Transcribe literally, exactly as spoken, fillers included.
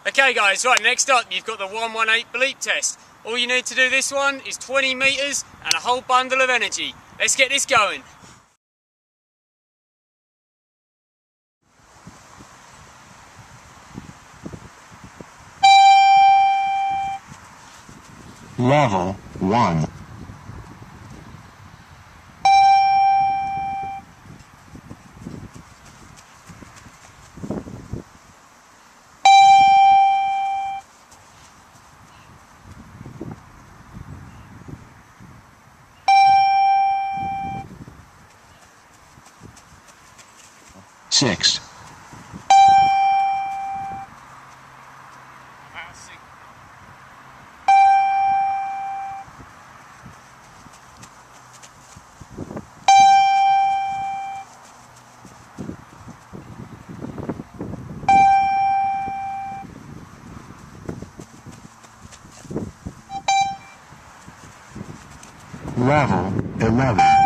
Okay guys, right, next up you've got the one one eight bleep test. All you need to do this one is twenty metres and a whole bundle of energy. Let's get this going. Level one. Six. Level eleven.